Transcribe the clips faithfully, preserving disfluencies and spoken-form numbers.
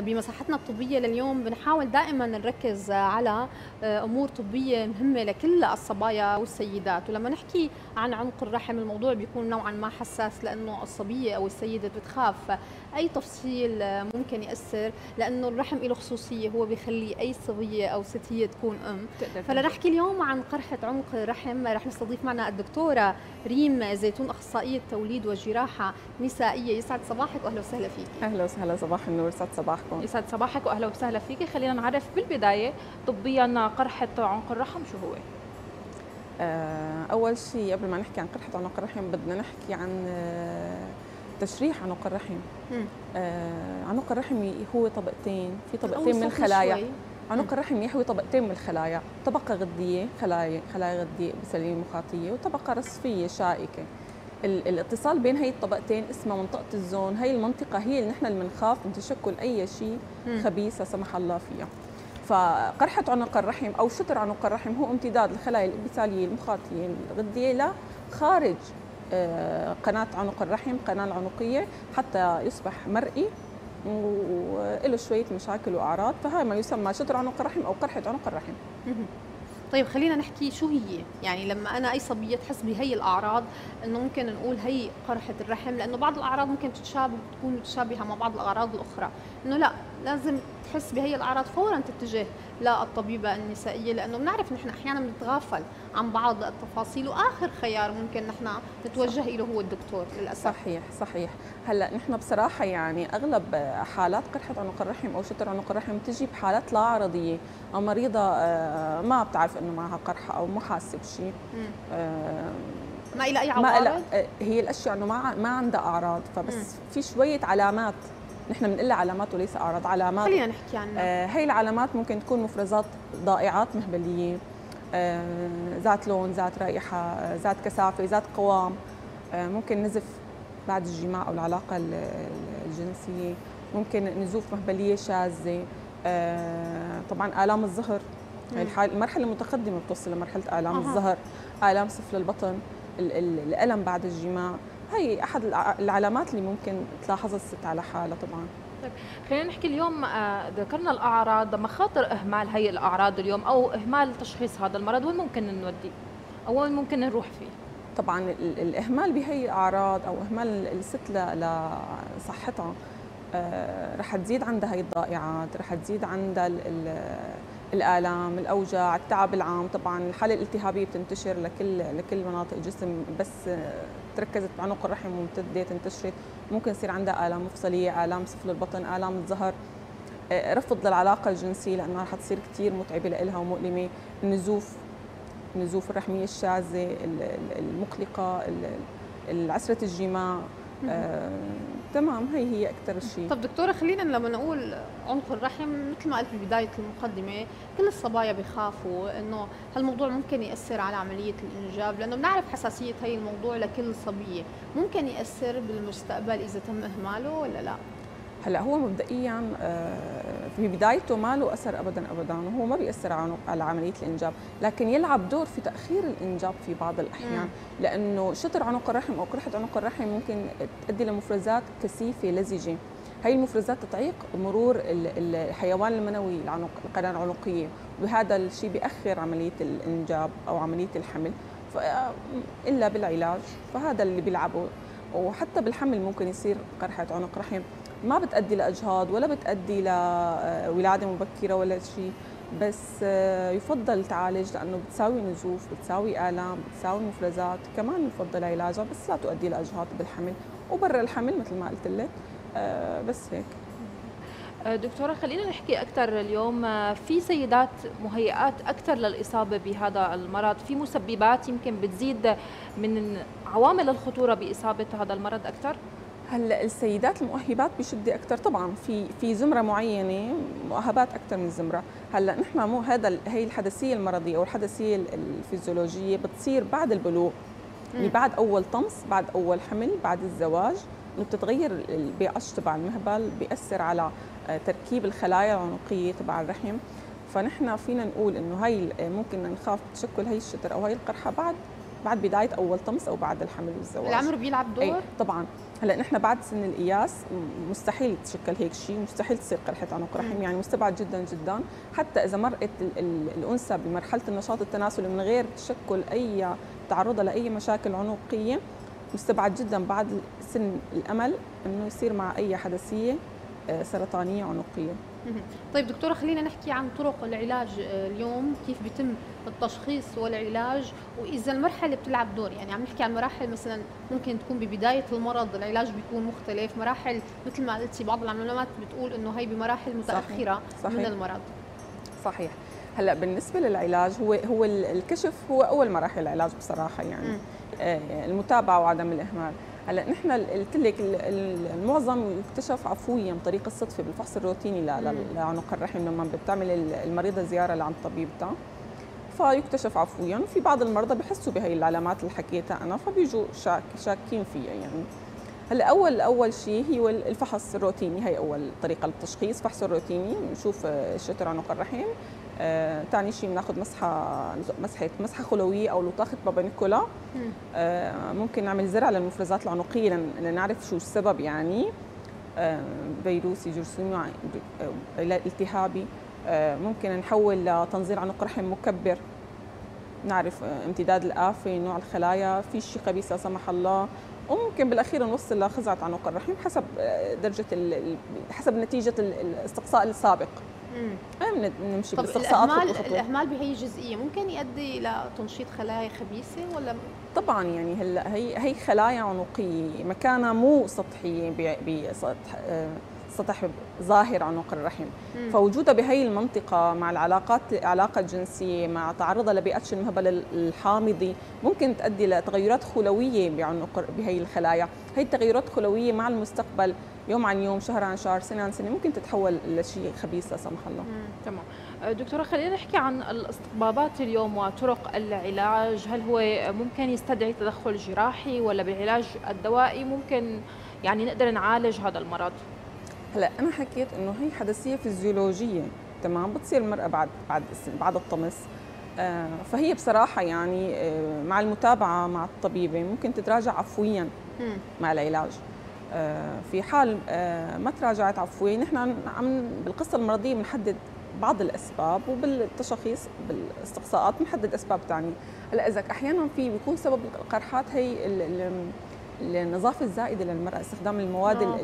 بمساحتنا الطبية لليوم بنحاول دائما نركز على أمور طبية مهمة لكل الصبايا والسيدات، ولما نحكي عن عنق الرحم الموضوع بيكون نوعا ما حساس لأنه الصبية أو السيدة بتخاف أي تفصيل ممكن يأثر، لأنه الرحم له خصوصية هو بيخلي أي صبية أو ست هي تكون أم. فلنحكي نحكي اليوم عن قرحة عنق الرحم رح نستضيف معنا الدكتورة ريم زيتون، أخصائية توليد وجراحة نسائية. يسعد صباحك وأهلا وسهلا فيك. أهلا وسهلا، صباح النور، يسعد صباحكم. يسعد صباحك واهلا وسهلا فيكي. خلينا نعرف بالبدايه طبيا قرحه عنق الرحم شو هو؟ آه اول شيء قبل ما نحكي عن قرحه عنق الرحم بدنا نحكي عن آه تشريح عنق الرحم. آه عنق الرحم هو طبقتين، في طبقتين من الخلايا. عنق الرحم يحوي طبقتين من الخلايا، طبقه غديه خلايا خلايا غديه بسليم مخاطيه، وطبقه رصفيه شائكه. الاتصال بين هي الطبقتين اسمها منطقة الزون. هي المنطقة هي اللي نحن اللي بنخاف من تشكل أي شيء خبيث لا سمح الله فيها. فقرحة عنق الرحم أو شطر عنق الرحم هو امتداد الخلايا الإبثالية المخاطية الغدية لخارج قناة عنق الرحم، قناة العنقية، حتى يصبح مرئي وله شوية مشاكل وأعراض. فهذا ما يسمى شطر عنق الرحم أو قرحة عنق الرحم. طيب خلينا نحكي شو هي، يعني لما انا اي صبيه تحس بهي الاعراض انه ممكن نقول هي قرحه الرحم، لانه بعض الاعراض ممكن تتشابه تكون متشابهه مع بعض الاعراض الاخرى، انه لا لازم تحس بهي الاعراض فورا تتجه للطبيبه النسائيه، لانه بنعرف نحن احيانا بنتغافل عن بعض التفاصيل، واخر خيار ممكن نحن نتوجه له هو الدكتور للاسف. صحيح صحيح. هلا نحن بصراحه يعني اغلب حالات قرحه عنق الرحم او شطر عنق الرحم تجي بحالات لا عرضيه، او مريضه ما بتعرف انه معها قرحه او مو حاسه بشيء، ما لها اي عوارض. ما هي الاشياء انه ما ما عندها اعراض، فبس مم. في شويه علامات نحن بنقول لها علامات وليس اعراض. علامات خلينا نحكي عنها. آه هي العلامات ممكن تكون مفرزات ضائعات مهبليه، آه ذات لون، ذات رائحه، آه ذات كثافه، ذات قوام، آه ممكن نزف بعد الجماع او العلاقه الجنسيه، ممكن نزوف مهبليه شاذه، آه طبعا الام الظهر. هي الحال المرحله المتقدمه بتوصل لمرحله الام أه. الظهر، الام سفل البطن، الالم بعد الجماع. هي احد العلامات اللي ممكن تلاحظها الست على حالها طبعا. طيب خلينا نحكي اليوم، ذكرنا الاعراض، مخاطر اهمال هي الاعراض اليوم او اهمال تشخيص هذا المرض، وين ممكن نودي او وين ممكن نروح فيه؟ طبعا الاهمال بهي الاعراض او اهمال الست لصحتها رح تزيد عندها هي الضائعات، رح تزيد عندها الآلام، الأوجاع، التعب العام. طبعا الحالة الالتهابية بتنتشر لكل لكل مناطق الجسم، بس تركزت بعنق الرحم وامتدت انتشرت ممكن يصير عندها آلام مفصلية، آلام سفل البطن، آلام الظهر، رفض للعلاقة الجنسية لأنها رح تصير كثير متعبة لها ومؤلمة، النزوف، النزوف الرحمية الشاذة المقلقة، العسرة الجماع. آه، تمام، هي هي اكثر شيء. طب دكتوره خلينا لما نقول عنق الرحم مثل ما قلت ببدايه المقدمه كل الصبايا بيخافوا انه هالموضوع ممكن ياثر على عمليه الانجاب، لانه بنعرف حساسيه هي الموضوع لكل صبيه، ممكن ياثر بالمستقبل اذا تم اهماله ولا لا؟ هلا هو مبدئيا في بدايته ما له اثر ابدا ابدا، وهو ما بياثر على عمليه الانجاب، لكن يلعب دور في تاخير الانجاب في بعض الاحيان، مم. لانه شطر عنق الرحم او قرحه عنق الرحم ممكن تؤدي لمفرزات كثيفه لزجه. هي المفرزات تعيق مرور الحيوان المنوي العنق القناه العنقيه، وهذا الشيء بياخر عمليه الانجاب او عمليه الحمل، الا بالعلاج. فهذا اللي بيلعبه. وحتى بالحمل ممكن يصير قرحه عنق رحم، ما بتأدي لأجهاض ولا بتأدي لولادة مبكرة ولا شيء، بس يفضل تعالج لأنه بتساوي نزوف، بتساوي آلام، بتساوي مفرزات، كمان يفضل علاجها بس لا تؤدي لأجهاض بالحمل وبرا الحمل مثل ما قلت لك. بس هيك. دكتورة خلينا نحكي أكثر اليوم، في سيدات مهيئات أكثر للإصابة بهذا المرض، في مسببات يمكن بتزيد من عوامل الخطورة بإصابة هذا المرض أكثر؟ هلا السيدات المؤهبات بشده اكثر طبعا، في في زمره معينه مؤهبات اكثر من زمره. هلا نحن مو هذا هي الحدثيه المرضيه او الحدثيه الفيزيولوجيه بتصير بعد البلوغ، يعني بعد اول طمس، بعد اول حمل، بعد الزواج، انه بتتغير البي اتش تبع المهبل، بياثر على تركيب الخلايا العنقيه تبع الرحم. فنحن فينا نقول انه هي ممكن نخاف تشكل هي الشتر او هي القرحه بعد بعد بدايه اول طمس او بعد الحمل والزواج. العمر بيلعب دور؟ أي طبعا. هلا نحن بعد سن القياس مستحيل تشكل هيك شيء، مستحيل تصير قرحه عنق رحم، يعني مستبعد جدا جدا. حتى اذا مرقت ال ال الانثى بمرحله النشاط التناسلي من غير تشكل اي تعرضها لاي مشاكل عنقيه، مستبعد جدا بعد سن الامل انه يصير مع اي حدثيه سرطانيه عنقيه. طيب دكتوره، خلينا نحكي عن طرق العلاج اليوم، كيف بيتم التشخيص والعلاج، واذا المرحله بتلعب دور. يعني عم نحكي عن مراحل مثلا ممكن تكون ببدايه المرض العلاج بيكون مختلف، مراحل مثل ما قلتي بعض العلامات بتقول انه هي بمراحل متاخره صحيح. من المرض. صحيح. هلا بالنسبه للعلاج، هو هو الكشف هو اول مراحل العلاج بصراحه، يعني م. المتابعه وعدم الاهمال. هلا نحن قلت لك المعظم يكتشف عفويا بطريقه الصدفه بالفحص الروتيني لعنق الرحم لما بتعمل المريضه زياره لعند طبيبتها، فيكتشف عفويا. وفي بعض المرضى بحسوا بهي العلامات اللي حكيتها انا، فبيجوا شاك شاكين فيها يعني. هلا اول اول شيء هو الفحص الروتيني، هي اول طريقه للتشخيص، فحص الروتيني نشوف شتر عنق الرحم. آه، ثاني شيء بناخذ مسحه مسحه مسحه خلويه او لطاخه بابا نيكولا. آه، ممكن نعمل زرع للمفرزات العنقيه لنعرف شو السبب، يعني آه، فيروسي جرثومي التهابي. آه، ممكن نحول لتنظير عنق رحم مكبر، نعرف امتداد الآفة، نوع الخلايا، في شيء خبيث لا سمح الله. وممكن بالاخير نوصل لخزعه عنق الرحم حسب درجه حسب نتيجه الاستقصاء السابق. امم نمشي بالاستقصاءات. الاهمال الاهمال بهي الجزئيه ممكن يؤدي لتنشيط خلايا خبيثه ولا؟ طبعا، يعني هلا هي هي خلايا عنقيه مكانها مو سطحيه بسطح سطح ظاهر عنق الرحم، مم. فوجودها بهي المنطقة مع العلاقات العلاقة الجنسية مع تعرضها لبيئة المهبل الحامضي ممكن تؤدي لتغيرات خلوية بعنق بهي الخلايا. هي التغيرات الخلوية مع المستقبل يوم عن يوم، شهر عن شهر، سنة عن سنة ممكن تتحول لشيء خبيث لا سمح الله. تمام. دكتورة، خلينا نحكي عن الاستطبابات اليوم وطرق العلاج. هل هو ممكن يستدعي تدخل جراحي ولا بالعلاج الدوائي ممكن يعني نقدر نعالج هذا المرض؟ هلا انا حكيت انه هي حدثيه فيزيولوجيه، تمام، بتصير المراه بعد بعد بعد الطمس. آه فهي بصراحه يعني آه مع المتابعه مع الطبيبه ممكن تتراجع عفويا مع العلاج. آه في حال آه ما تراجعت عفويا، نحن عم بالقصه المرضيه بنحدد بعض الاسباب، وبالتشخيص بالاستقصاءات بنحدد اسباب ثانيه. هلا اذا احيانا في بيكون سبب القرحات هي النظافه الزائده للمراه، استخدام المواد آه.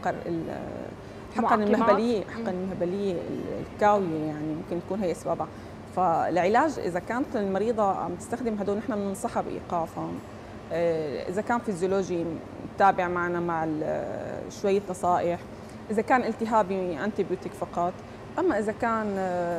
الحقن المهبليه حقن المهبليه الكاويه، يعني ممكن تكون هي اسبابها. فالعلاج اذا كانت المريضه عم تستخدم هدول نحن بننصحها بايقافها. اذا كان فيزيولوجي نتابع معنا مع شويه نصائح. اذا كان التهابي انتي بيوتيك فقط. اما اذا كان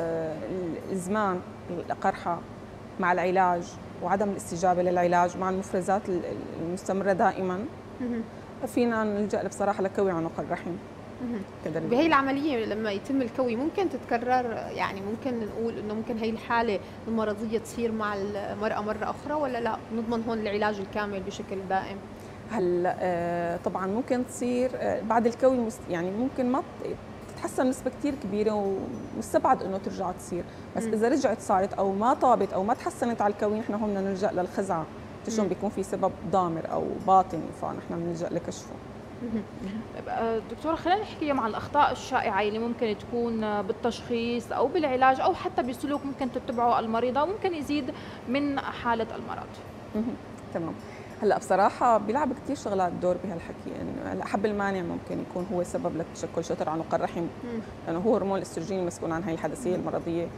الزمان القرحه مع العلاج وعدم الاستجابه للعلاج مع المفرزات المستمره دائما، فينا نلجا بصراحه لكوي عنق الرحم. بهي العمليه لما يتم الكوي ممكن تتكرر، يعني ممكن نقول انه ممكن هي الحاله المرضيه تصير مع المراه مره اخرى ولا لا؟ نضمن هون العلاج الكامل بشكل دائم. هلا آه طبعا ممكن تصير آه بعد الكوي، يعني ممكن ما تتحسن نسبه كثير كبيره ومستبعد انه ترجع تصير، بس م. اذا رجعت صارت او ما طابت او ما تحسنت على الكوي، نحن هون بدنا نلجا للخزعه، تشون بيكون في سبب ضامر او باطني، فنحن بنلجا لكشفه. دكتورة، خلينا نحكي عن الأخطاء الشائعة اللي ممكن تكون بالتشخيص أو بالعلاج أو حتى بسلوك ممكن تتبعه المريضة وممكن يزيد من حالة المرض. تمام. هلا بصراحة بيلعب كثير شغلات دور بهالحكي، انه حب المانع ممكن يكون هو سبب لتشكل شتر عنق الرحم، لأنه هو هرمون الاستروجين المسؤول عن هاي الحدثية المرضية.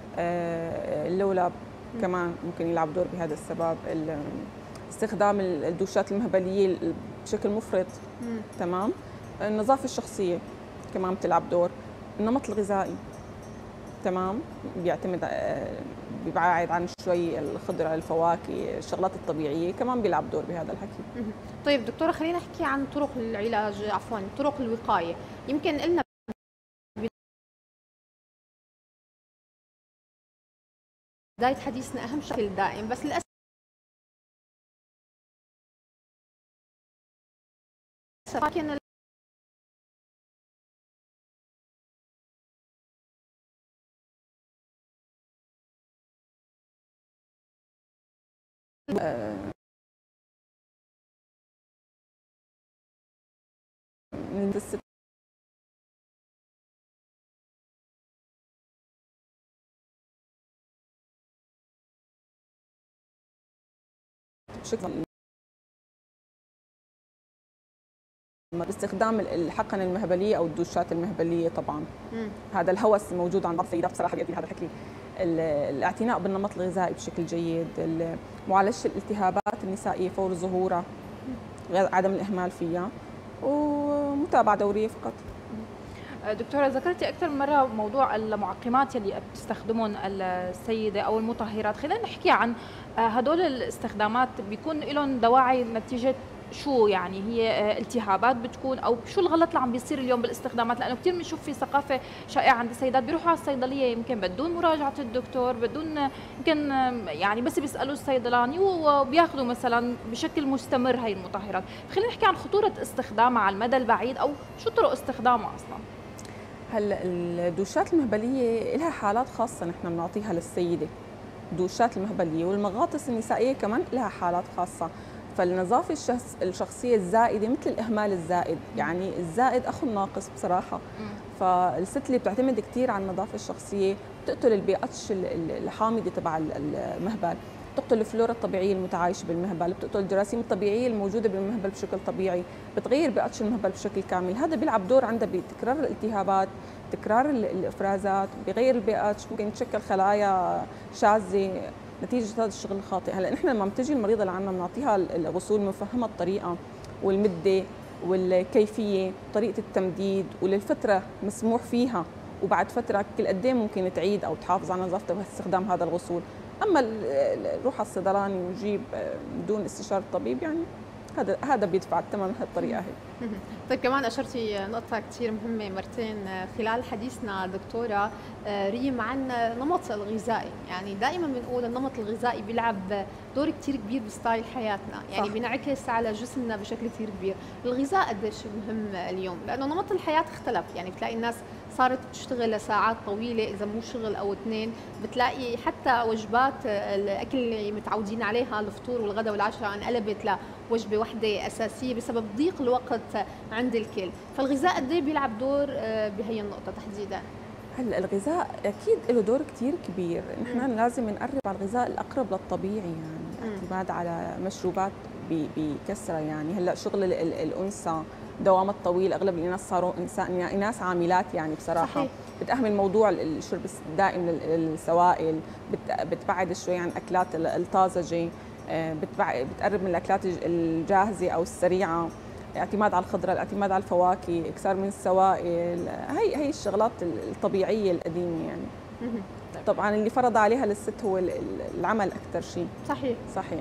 اللولب كمان ممكن يلعب دور بهذا السبب. استخدام الدوشات المهبليه بشكل مفرط، مم. تمام. النظافه الشخصيه كمان بتلعب دور. النمط الغذائي، تمام، بيعتمد بيبعد عن شوي الخضره الفواكه الشغلات الطبيعيه، كمان بيلعب دور بهذا الحكي. مم. طيب دكتوره، خلينا نحكي عن طرق العلاج، عفوا طرق الوقايه. يمكن قلنا بدايه حديثنا اهم شكل دائم، بس للاسف لكن عند الست بشكل باستخدام الحقن المهبليه او الدوشات المهبليه طبعا. مم. هذا الهوس موجود عند بعض السيدات بصراحه بيؤدي هذا الحكي. الاعتناء بالنمط الغذائي بشكل جيد، معالجه الالتهابات النسائيه فور ظهورها، عدم الاهمال فيها، ومتابعه دوريه فقط. دكتورة ذكرتي أكثر من مرة موضوع المعقمات يلي بتستخدمهم السيدة أو المطهرات، خلينا نحكي عن هدول الاستخدامات بيكون لهم دواعي نتيجة شو؟ يعني هي التهابات بتكون او شو الغلط اللي عم بيصير اليوم بالاستخدامات؟ لانه كثير بنشوف في ثقافه شائعه عند السيدات بيروحوا على الصيدليه يمكن بدون مراجعه الدكتور، بدون يمكن يعني بس بيسالوا الصيدلاني وبياخذوا مثلا بشكل مستمر هي المطهرات، خلينا نحكي عن خطوره استخدامها على المدى البعيد او شو طرق استخدامها اصلا. هلا الدوشات المهبليه لها حالات خاصه نحن بنعطيها للسيده، الدوشات المهبليه والمغاطس النسائيه كمان لها حالات خاصه. فالنظافة الشخص الشخصية الزائدة مثل الإهمال الزائد، يعني الزائد أخو الناقص بصراحة. فالست اللي بتعتمد كثير على النظافة الشخصية بتقتل البي اتش الحامضة تبع المهبل، بتقتل الفلورا الطبيعية المتعايشة بالمهبل، بتقتل الجراثيم الطبيعية الموجودة بالمهبل بشكل طبيعي، بتغير بي اتش المهبل بشكل كامل. هذا بيلعب دور عندها بتكرار الالتهابات، تكرار الافرازات، بيغير البي اتش، ممكن يتشكل خلايا شاذة نتيجة هذا الشغل الخاطئ. هلا نحن لما بتجي المريضة لعنا بنعطيها الغسول بنفهمها الطريقة والمدة والكيفية وطريقة التمديد وللفترة مسموح فيها، وبعد فترة كل قد ايه ممكن تعيد او تحافظ على نظافتها باستخدام هذا الغسول. اما روح على الصيدلاني وجيب بدون استشارة الطبيب يعني هذا هذا بيدفع الثمن بهالطريقة هي. طيب كمان اشرتي نقطة كثير مهمة مرتين خلال حديثنا دكتورة ريم عن النمط الغذائي، يعني دائما بنقول النمط الغذائي بيلعب دور كثير كبير بستايل حياتنا، يعني صح. بينعكس على جسمنا بشكل كثير كبير. الغذاء قديش مهم اليوم؟ لأنه نمط الحياة اختلف، يعني بتلاقي الناس صارت تشتغل لساعات طويلة، إذا مو شغل أو اثنين، بتلاقي حتى وجبات الأكل اللي متعودين عليها الفطور والغداء والعشاء انقلبت لوجبة واحدة أساسية بسبب ضيق الوقت عند الكل. فالغذاء قد ايه بيلعب دور بهي النقطة تحديدا؟ هلا الغذاء اكيد له دور كثير كبير، نحن لازم نقرب على الغذاء الاقرب للطبيعي، يعني اعتماد على مشروبات بكثره. يعني هلا شغل الانثى دوام الطويل، اغلب الناس صاروا انسان ناس عاملات يعني بصراحه صحيح. بتأهمل موضوع الشرب الدائم للسوائل، بتبعد شوي عن الاكلات الطازجه، بتقرب من الاكلات الجاهزه او السريعه، اعتماد على الخضره، الاعتماد على الفواكه، اكثار من السوائل، هي هي الشغلات الطبيعيه القديمه يعني. طبعا اللي فرض عليها للست هو العمل اكثر شيء. صحيح صحيح.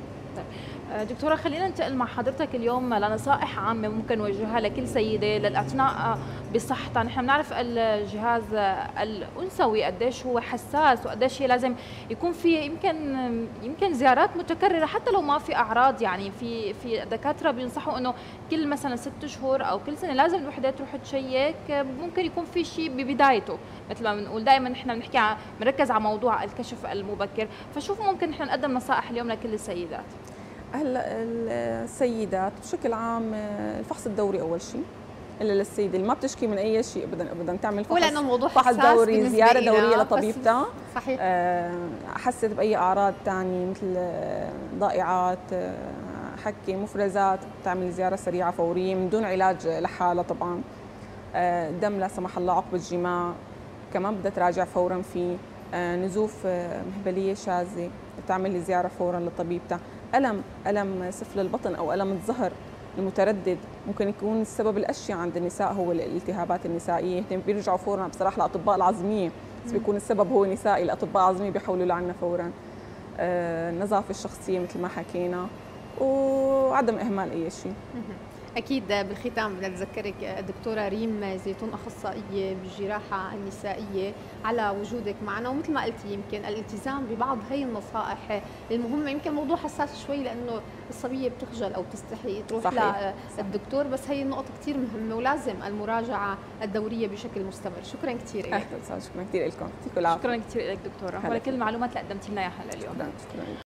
دكتورة خلينا ننتقل مع حضرتك اليوم لنصائح عامة ممكن نوجهها لكل سيدة للاعتناء بصحتها. نحن بنعرف الجهاز الأنثوي قديش هو حساس وقديش هي لازم يكون في يمكن يمكن زيارات متكررة حتى لو ما في أعراض، يعني في في دكاترة بينصحوا إنه كل مثلا ست شهور أو كل سنة لازم الوحدة تروح تشيك، ممكن يكون في شيء ببدايته مثل ما بنقول دائما نحن بنحكي بنركز على موضوع الكشف المبكر، فشوف ممكن نحن نقدم نصائح اليوم لكل السيدات. هلا السيدات بشكل عام الفحص الدوري اول شيء، الا للسيده اللي ما بتشكي من اي شيء ابدا ابدا تعمل فحص ولانه الموضوع فحص دوري، زياره دوريه إلنا. لطبيبتها. صحيح. أه حست باي اعراض ثانيه مثل ضائعات، حكي، مفرزات، تعمل زياره سريعه فوريه من دون علاج لحالها طبعا. أه دم لا سمح الله عقب الجماع كمان بدها تراجع فورا فيه. أه نزوف مهبليه شاذه بتعمل زياره فورا لطبيبتها. ألم ألم سفل البطن أو ألم الظهر المتردد ممكن يكون السبب الأشيع عند النساء هو الالتهابات النسائية، بيرجعوا فورا بصراحة لأطباء العظمية، بس بيكون السبب هو نسائي، الأطباء العظمية بيحولوا لعنا فورا. آه النظافة الشخصية مثل ما حكينا وعدم إهمال أي شيء. أكيد بالختام بدنا نذكرك دكتورة ريم زيتون أخصائية بالجراحة النسائية على وجودك معنا، ومثل ما قلتي يمكن الالتزام ببعض هي النصائح المهمة. يمكن موضوع حساس شوي لأنه الصبية بتخجل أو بتستحي تروح صحيح. للدكتور، بس هي النقطة كثير مهمة ولازم المراجعة الدورية بشكل مستمر. شكرا كثير لك. شكرا كثير لكم. شكرا كثير لك دكتورة ولكل المعلومات اللي قدمتي لنا اياها اليوم. شكرا.